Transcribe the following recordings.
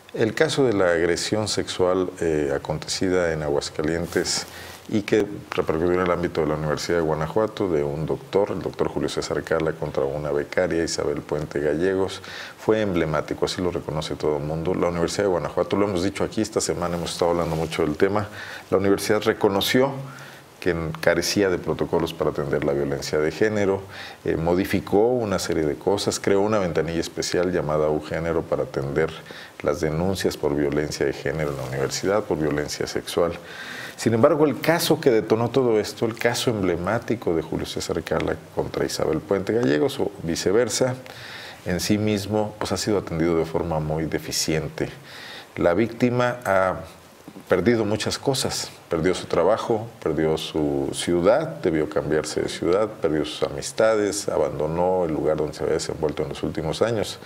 El caso de la agresión sexual acontecida en Aguascalientes y que repercutió en el ámbito de la Universidad de Guanajuato, de un doctor, el doctor Julio César Cala, contra una becaria, Isabel Puente Gallegos, fue emblemático, así lo reconoce todo el mundo. La Universidad de Guanajuato, lo hemos dicho aquí esta semana, hemos estado hablando mucho del tema, la universidad reconoció que carecía de protocolos para atender la violencia de género, modificó una serie de cosas, creó una ventanilla especial llamada UGénero para atender las denuncias por violencia de género en la universidad, por violencia sexual. Sin embargo, el caso que detonó todo esto, el caso emblemático de Julio César Cala contra Isabel Puente Gallegos o viceversa, en sí mismo pues, ha sido atendido de forma muy deficiente. La víctima ha perdido muchas cosas, perdió su trabajo, perdió su ciudad, debió cambiarse de ciudad, perdió sus amistades, abandonó el lugar donde se había desenvuelto en los últimos años.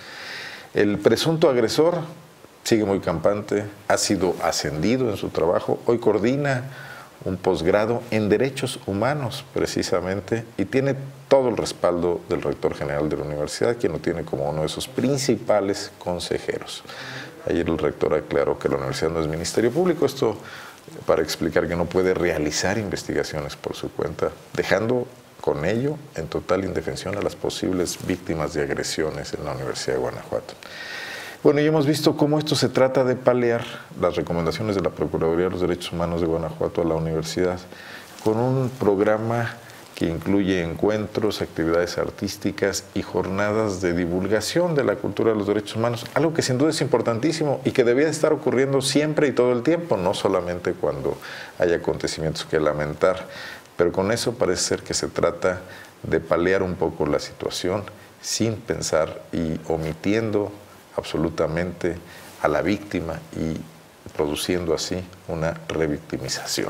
El presunto agresor sigue muy campante, ha sido ascendido en su trabajo, hoy coordina un posgrado en Derechos Humanos, precisamente, y tiene todo el respaldo del rector general de la universidad, quien lo tiene como uno de sus principales consejeros. Ayer el rector aclaró que la universidad no es ministerio público, esto para explicar que no puede realizar investigaciones por su cuenta, dejando con ello en total indefensión a las posibles víctimas de agresiones en la Universidad de Guanajuato. Bueno, y hemos visto cómo esto se trata de paliar las recomendaciones de la Procuraduría de los Derechos Humanos de Guanajuato a la universidad con un programa que incluye encuentros, actividades artísticas y jornadas de divulgación de la cultura de los derechos humanos, algo que sin duda es importantísimo y que debía estar ocurriendo siempre y todo el tiempo, no solamente cuando hay acontecimientos que lamentar, pero con eso parece ser que se trata de paliar un poco la situación sin pensar y omitiendo absolutamente a la víctima y produciendo así una revictimización.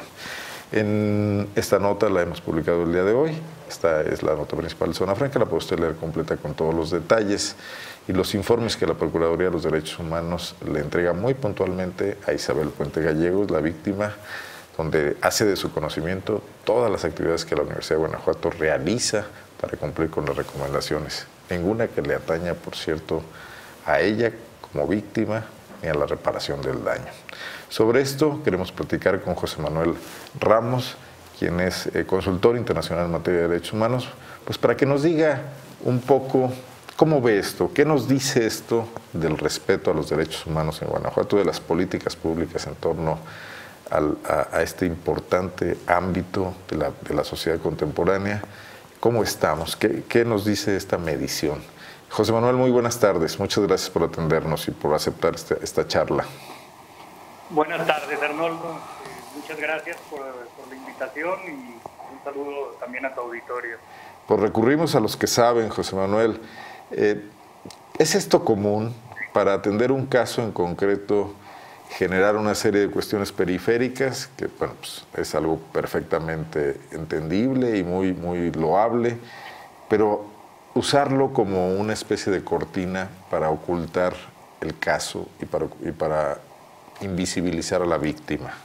En esta nota la hemos publicado el día de hoy, esta es la nota principal de Zona Franca, la puede usted leer completa con todos los detalles y los informes que la Procuraduría de los Derechos Humanos le entrega muy puntualmente a Isabel Puente Gallegos, la víctima, donde hace de su conocimiento todas las actividades que la Universidad de Guanajuato realiza para cumplir con las recomendaciones, ninguna que le ataña, por cierto, a ella como víctima ni a la reparación del daño. Sobre esto queremos platicar con José Manuel Ramos, quien es consultor internacional en materia de derechos humanos, pues para que nos diga un poco cómo ve esto, qué nos dice esto del respeto a los derechos humanos en Guanajuato, de las políticas públicas en torno a este importante ámbito de la sociedad contemporánea. ¿Cómo estamos? ¿Qué nos dice esta medición? José Manuel, muy buenas tardes. Muchas gracias por atendernos y por aceptar esta charla. Buenas tardes, Arnoldo. Muchas gracias por la invitación y un saludo también a tu auditorio. Pues recurrimos a los que saben, José Manuel. ¿Es esto común para atender un caso en concreto, generar una serie de cuestiones periféricas, que bueno, pues es algo perfectamente entendible y muy loable, pero usarlo como una especie de cortina para ocultar el caso y para invisibilizar a la víctima?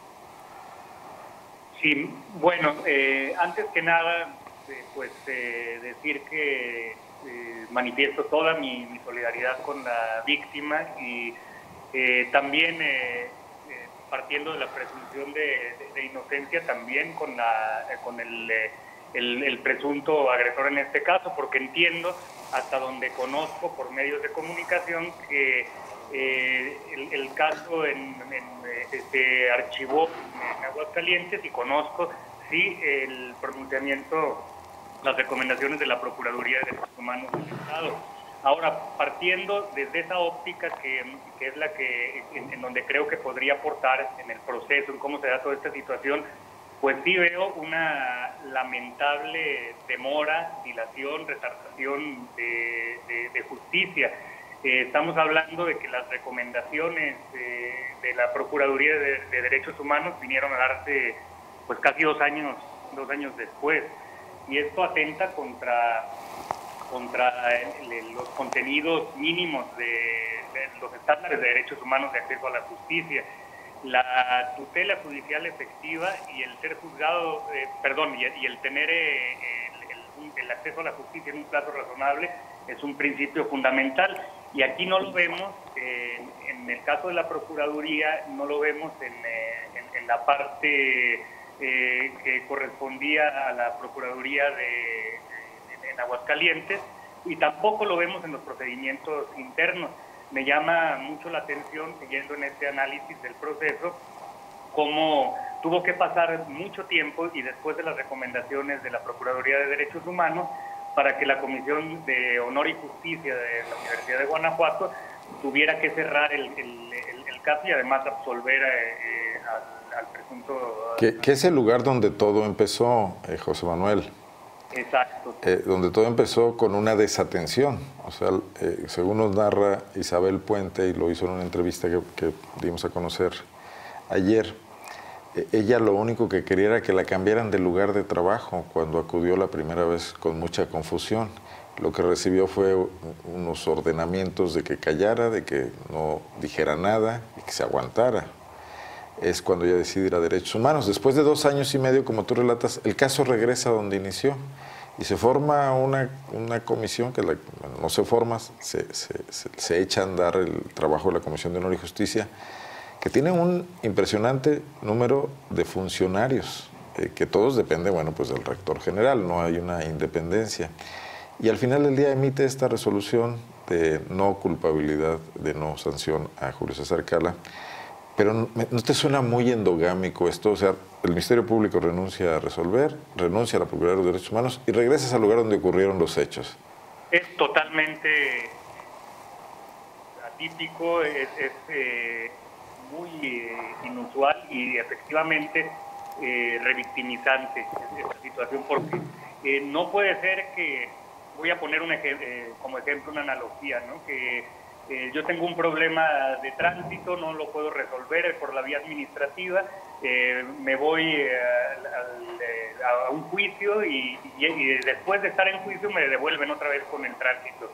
Sí, bueno, antes que nada, decir que manifiesto toda mi solidaridad con la víctima y también partiendo de la presunción de inocencia, también con el presunto agresor en este caso, porque entiendo, hasta donde conozco por medios de comunicación, que el caso se archivó en Aguascalientes y conozco, sí, el pronunciamiento, las recomendaciones de la Procuraduría de Derechos Humanos del Estado. Ahora, partiendo desde esa óptica que es la que en donde creo que podría aportar en el proceso, en cómo se da toda esta situación, pues sí veo una lamentable demora, dilación, retardación de justicia. Estamos hablando de que las recomendaciones de la Procuraduría de Derechos Humanos vinieron a darse pues casi 2 años después, y esto atenta contra los contenidos mínimos de los estándares de derechos humanos de acceso a la justicia. La tutela judicial efectiva y el ser juzgado, y el tener el acceso a la justicia en un plazo razonable es un principio fundamental, y aquí no lo vemos en en el caso de la Procuraduría no lo vemos en la parte que correspondía a la Procuraduría en Aguascalientes, y tampoco lo vemos en los procedimientos internos. Me llama mucho la atención, siguiendo en este análisis del proceso, cómo tuvo que pasar mucho tiempo y después de las recomendaciones de la Procuraduría de Derechos Humanos para que la Comisión de Honor y Justicia de la Universidad de Guanajuato tuviera que cerrar el caso y además absolver al presunto... Que es el lugar donde todo empezó, José Manuel. Exacto. Donde todo empezó con una desatención. O sea, según nos narra Isabel Puente, y lo hizo en una entrevista que dimos a conocer ayer, ella lo único que quería era que la cambiaran de lugar de trabajo cuando acudió la primera vez con mucha confusión. Lo que recibió fue unos ordenamientos de que callara, de que no dijera nada y que se aguantara. Es cuando ella decide ir a Derechos Humanos. Después de 2 años y medio, como tú relatas, el caso regresa a donde inició y se forma una comisión que no se forma, se echa a andar el trabajo de la Comisión de Honor y Justicia, que tiene un impresionante número de funcionarios, que todos dependen, bueno, pues del rector general, no hay una independencia. Y al final del día emite esta resolución de no culpabilidad, de no sanción a Julio César Cala. Pero ¿no te suena muy endogámico esto? O sea, el Ministerio Público renuncia a resolver, renuncia a la Procuraduría de Derechos Humanos y regresas al lugar donde ocurrieron los hechos. Es totalmente atípico, es muy inusual y efectivamente revictimizante esta situación, porque no puede ser que, voy a poner como ejemplo una analogía, ¿no? Que yo tengo un problema de tránsito, no lo puedo resolver por la vía administrativa, me voy a un juicio y después de estar en juicio me devuelven otra vez con el tránsito,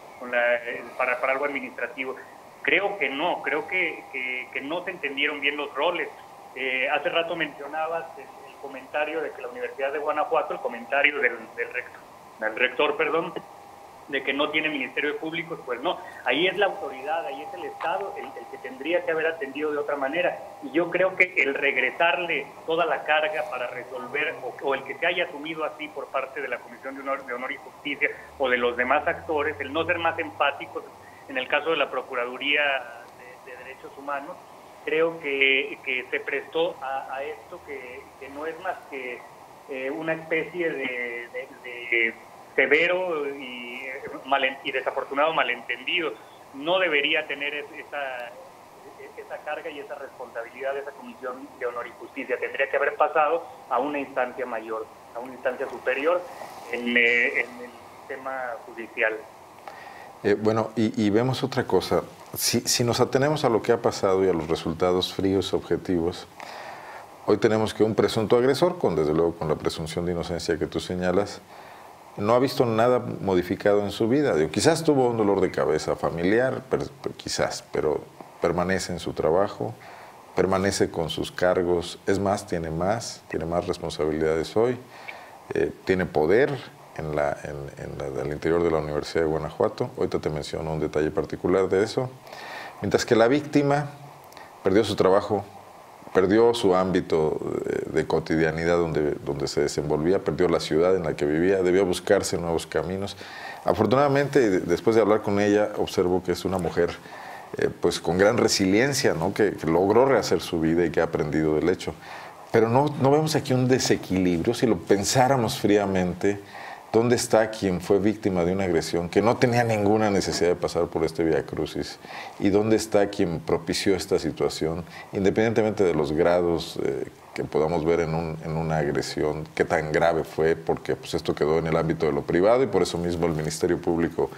para algo administrativo. Creo que no, creo que no se entendieron bien los roles. Hace rato mencionabas el comentario de que la Universidad de Guanajuato, el comentario del rector, de que no tiene Ministerio Público, pues no, ahí es la autoridad, ahí es el Estado el que tendría que haber atendido de otra manera, y yo creo que el regresarle toda la carga para resolver, o el que se haya asumido así por parte de la Comisión de Honor y Justicia o de los demás actores, el no ser más empáticos en el caso de la Procuraduría de Derechos Humanos, creo que se prestó a esto que no es más que una especie de severo y desafortunado malentendido. No debería tener esa carga y esa responsabilidad de esa Comisión de Honor y Justicia. Tendría que haber pasado a una instancia mayor, a una instancia superior en el sistema judicial. Bueno, y vemos otra cosa. Si nos atenemos a lo que ha pasado y a los resultados fríos objetivos, hoy tenemos que un presunto agresor, desde luego con la presunción de inocencia que tú señalas, no ha visto nada modificado en su vida. Quizás tuvo un dolor de cabeza familiar, pero permanece en su trabajo, permanece con sus cargos, es más, tiene más responsabilidades hoy, tiene poder en el interior de la Universidad de Guanajuato. Ahorita te menciono un detalle particular de eso. Mientras que la víctima perdió su trabajo, perdió su ámbito de cotidianidad donde se desenvolvía, perdió la ciudad en la que vivía, debió buscarse nuevos caminos. Afortunadamente, después de hablar con ella, observo que es una mujer pues con gran resiliencia, ¿no? que logró rehacer su vida y que ha aprendido del hecho. Pero no vemos aquí un desequilibrio. Si lo pensáramos fríamente, ¿dónde está quien fue víctima de una agresión que no tenía ninguna necesidad de pasar por este viacrucis? ¿Y dónde está quien propició esta situación, independientemente de los grados que podamos ver en una agresión, qué tan grave fue? Porque pues, esto quedó en el ámbito de lo privado y por eso mismo el Ministerio Público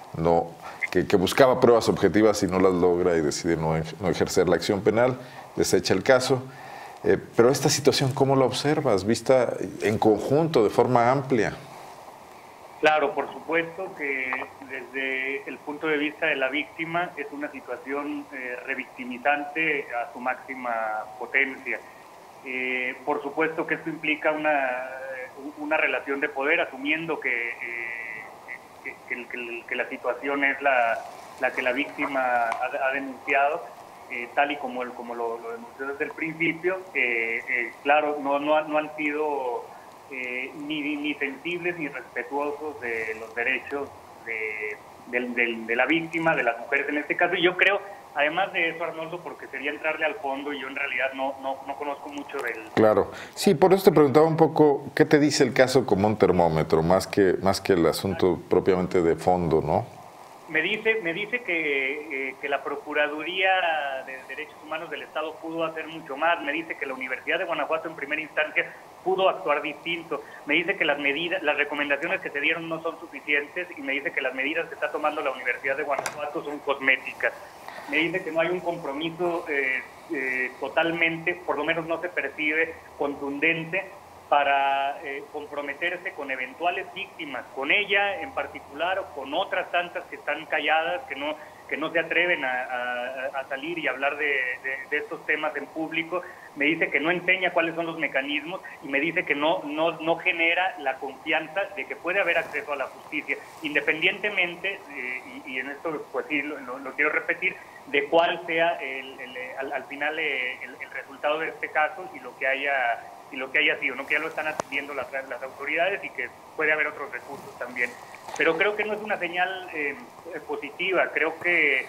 que buscaba pruebas objetivas y no las logra y decide no ejercer la acción penal, desecha el caso. Pero esta situación, ¿cómo la observas, vista en conjunto, de forma amplia? Claro, por supuesto que desde el punto de vista de la víctima es una situación revictimizante a su máxima potencia. Por supuesto que esto implica una relación de poder, asumiendo que la situación es la que la víctima ha denunciado. tal y como lo denunció desde el principio. Claro, no han sido ni sensibles ni respetuosos de los derechos de la víctima, de las mujeres en este caso. Y yo creo, además de eso, Arnoldo, porque sería entrarle al fondo y yo en realidad no conozco mucho del... Claro, sí, por eso te preguntaba un poco, ¿qué te dice el caso como un termómetro, más que el asunto propiamente de fondo, ¿no? Me dice que la Procuraduría de Derechos Humanos del Estado pudo hacer mucho más. Me dice que la Universidad de Guanajuato en primera instancia pudo actuar distinto. Me dice que las recomendaciones que se dieron no son suficientes, y me dice que las medidas que está tomando la Universidad de Guanajuato son cosméticas. Me dice que no hay un compromiso totalmente, por lo menos no se percibe contundente, para comprometerse con eventuales víctimas, con ella en particular o con otras tantas que están calladas, que no se atreven a salir y hablar de estos temas en público. Me dice que no enseña cuáles son los mecanismos, y me dice que no genera la confianza de que puede haber acceso a la justicia, independientemente, y en esto pues sí lo quiero repetir, de cuál sea al final el resultado de este caso y lo que haya sido, ¿no? Que ya lo están atendiendo las autoridades y que puede haber otros recursos también. Pero creo que no es una señal positiva. Creo que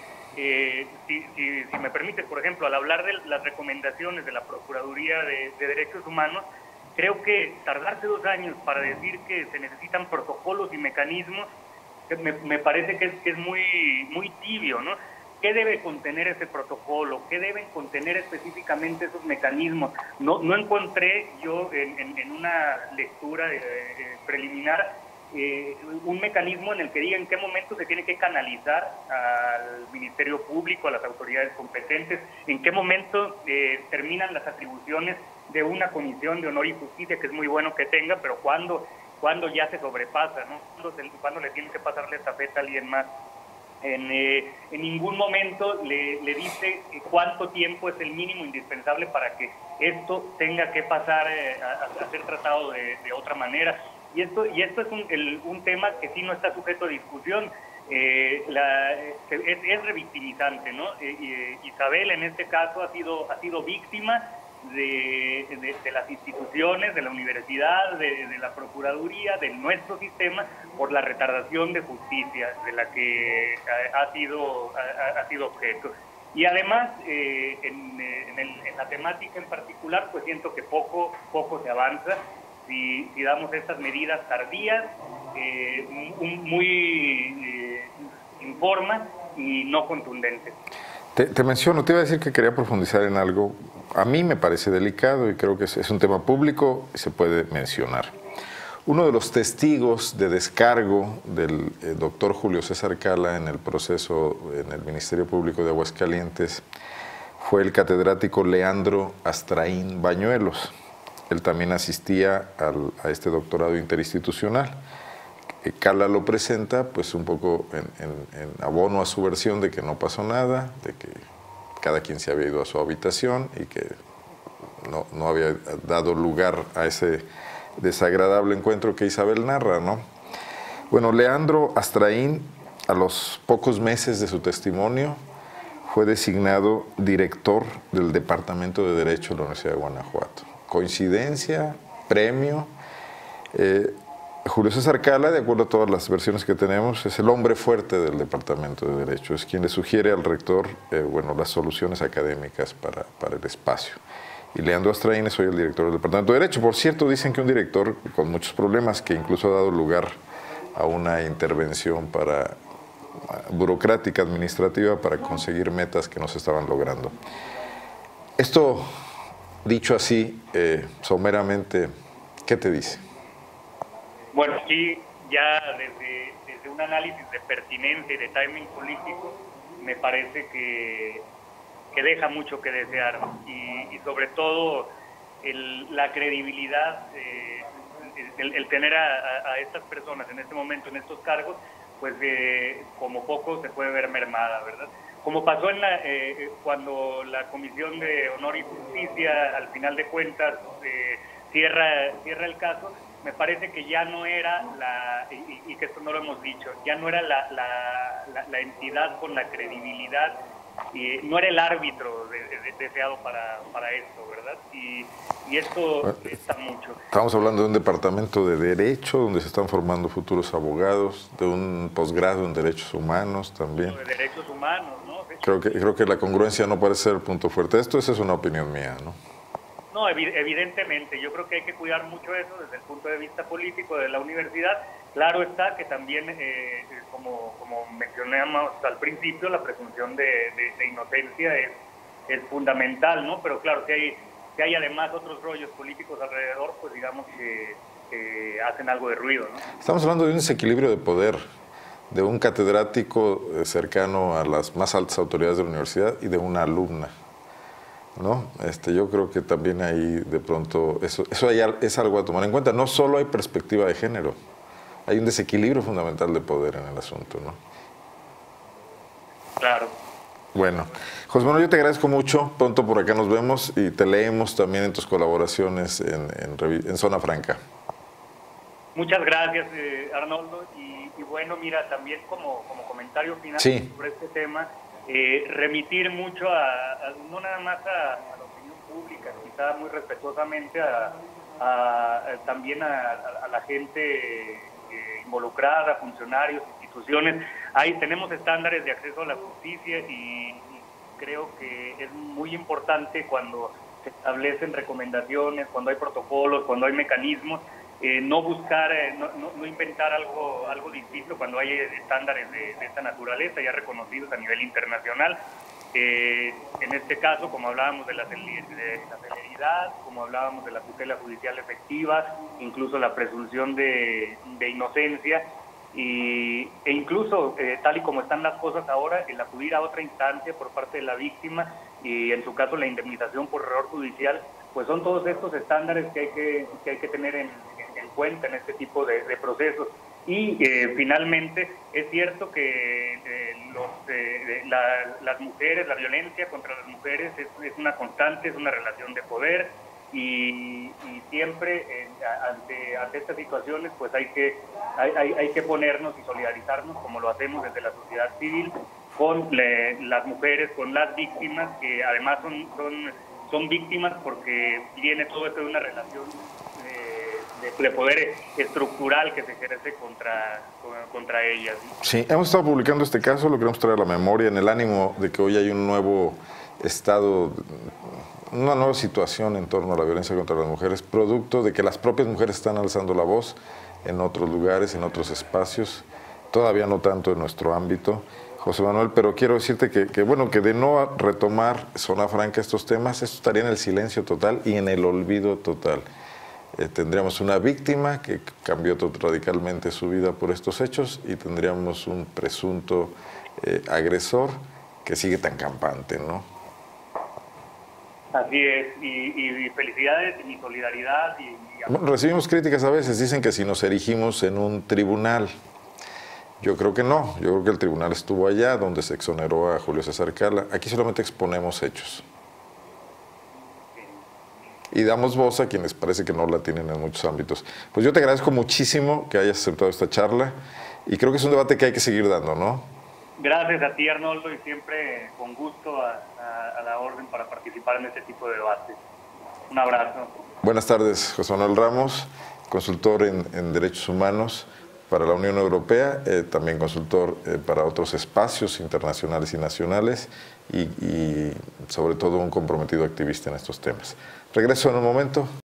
si me permites, por ejemplo, al hablar de las recomendaciones de la Procuraduría de Derechos Humanos, creo que tardarse 2 años para decir que se necesitan protocolos y mecanismos, me parece que es muy tibio, ¿no? ¿Qué debe contener ese protocolo? ¿Qué deben contener específicamente esos mecanismos? No encontré yo en una lectura preliminar un mecanismo en el que diga en qué momento se tiene que canalizar al Ministerio Público, a las autoridades competentes, en qué momento terminan las atribuciones de una comisión de honor y justicia, que es muy bueno que tenga, pero cuando ya se sobrepasa, ¿no? Cuando le tiene que pasar la estafeta a alguien más. En ningún momento le dice cuánto tiempo es el mínimo indispensable para que esto tenga que pasar a ser tratado de otra manera. Y esto es un tema que sí no está sujeto a discusión. Es revictimizante, ¿no? Isabel en este caso ha sido víctima de las instituciones, de la universidad, de la Procuraduría, de nuestro sistema, por la retardación de justicia de la que ha sido objeto. Y además, en la temática en particular, pues siento que poco se avanza si damos estas medidas tardías, muy informa y no contundentes. Te menciono, te iba a decir que quería profundizar en algo. A mí me parece delicado y creo que es un tema público y se puede mencionar. Uno de los testigos de descargo del doctor Julio César Cala en el proceso en el Ministerio Público de Aguascalientes fue el catedrático Leandro Astraín Bañuelos. Él también asistía a este doctorado interinstitucional. Cala lo presenta pues un poco en abono a su versión de que no pasó nada, de que cada quien se había ido a su habitación y que no había dado lugar a ese desagradable encuentro que Isabel narra, ¿no? Bueno, Leandro Astraín, a los pocos meses de su testimonio, fue designado director del Departamento de Derecho de la Universidad de Guanajuato. Coincidencia, premio. Julio César Cala, de acuerdo a todas las versiones que tenemos, es el hombre fuerte del Departamento de Derecho, es quien le sugiere al rector las soluciones académicas para el espacio. Y Leandro Astraín es hoy el director del Departamento de Derecho. Por cierto, dicen que un director con muchos problemas, que incluso ha dado lugar a una intervención burocrática, administrativa, para conseguir metas que no se estaban logrando. Esto, dicho así, someramente, ¿qué te dice? Bueno, sí, ya desde un análisis de pertinencia y de timing político, me parece que deja mucho que desear, y sobre todo la credibilidad, el tener a estas personas en este momento, en estos cargos, pues como poco se puede ver mermada, ¿verdad? Como pasó cuando la Comisión de Honor y Justicia, al final de cuentas, cierra el caso. Me parece que ya no era y que esto no lo hemos dicho, ya no era la entidad con la credibilidad no era el árbitro deseado para esto, ¿verdad? Y esto está mucho. Estamos hablando de un departamento de Derecho, donde se están formando futuros abogados, de un posgrado en Derechos Humanos también. De Derechos Humanos, ¿no? Creo que la congruencia no parece ser el punto fuerte. Esa es una opinión mía, ¿no? No, evidentemente, yo creo que hay que cuidar mucho eso desde el punto de vista político de la universidad. Claro está que también, como mencionamos al principio, la presunción de inocencia es fundamental, ¿no? Pero claro, que hay además otros rollos políticos alrededor, pues digamos que hacen algo de ruido, ¿no? Estamos hablando de un desequilibrio de poder, de un catedrático cercano a las más altas autoridades de la universidad y de una alumna, ¿no? Yo creo que también ahí de pronto eso es algo a tomar en cuenta. No solo hay perspectiva de género, hay un desequilibrio fundamental de poder en el asunto, ¿no? Claro. Bueno, José Manuel, yo te agradezco mucho. Pronto por acá nos vemos y te leemos también en tus colaboraciones en Zona Franca. Muchas gracias, Arnoldo. Y bueno, mira, también como comentario final sobre este tema, remitir mucho no nada más a la opinión pública, quizá muy respetuosamente también a la gente involucrada, funcionarios, instituciones. Tenemos estándares de acceso a la justicia y creo que es muy importante cuando se establecen recomendaciones, cuando hay protocolos, cuando hay mecanismos, no buscar, no inventar algo distinto cuando hay estándares de esta naturaleza ya reconocidos a nivel internacional. En este caso, como hablábamos de la celeridad, como hablábamos de la tutela judicial efectiva, incluso la presunción de inocencia, e incluso, tal y como están las cosas ahora, el acudir a otra instancia por parte de la víctima y en su caso la indemnización por error judicial, pues son todos estos estándares que hay que tener en cuenta en este tipo de procesos. Y finalmente es cierto que las mujeres, la violencia contra las mujeres es una constante, es una relación de poder y siempre ante estas situaciones pues hay que ponernos y solidarizarnos como lo hacemos desde la sociedad civil con las mujeres, con las víctimas que además son víctimas porque viene todo esto de una relación de poder estructural que se ejerce contra ellas. Sí, hemos estado publicando este caso, lo queremos traer a la memoria en el ánimo de que hoy hay un nuevo estado, una nueva situación en torno a la violencia contra las mujeres, producto de que las propias mujeres están alzando la voz en otros lugares, en otros espacios, todavía no tanto en nuestro ámbito, José Manuel, pero quiero decirte que bueno, que de no retomar Zona Franca estos temas, esto estaría en el silencio total y en el olvido total. Tendríamos una víctima que cambió radicalmente su vida por estos hechos y tendríamos un presunto agresor que sigue tan campante, ¿no? Así es, y felicidades y mi solidaridad. Bueno, recibimos críticas a veces, dicen que si nos erigimos en un tribunal. Yo creo que no, yo creo que el tribunal estuvo allá donde se exoneró a Julio César Cala. Aquí solamente exponemos hechos. Y damos voz a quienes parece que no la tienen en muchos ámbitos. Pues yo te agradezco muchísimo que hayas aceptado esta charla y creo que es un debate que hay que seguir dando, ¿no? Gracias a ti, Arnoldo, y siempre con gusto a la orden para participar en este tipo de debates. Un abrazo. Buenas tardes, José Manuel Ramos, consultor en Derechos Humanos para la Unión Europea, también consultor para otros espacios internacionales y nacionales y sobre todo un comprometido activista en estos temas. Regreso en un momento.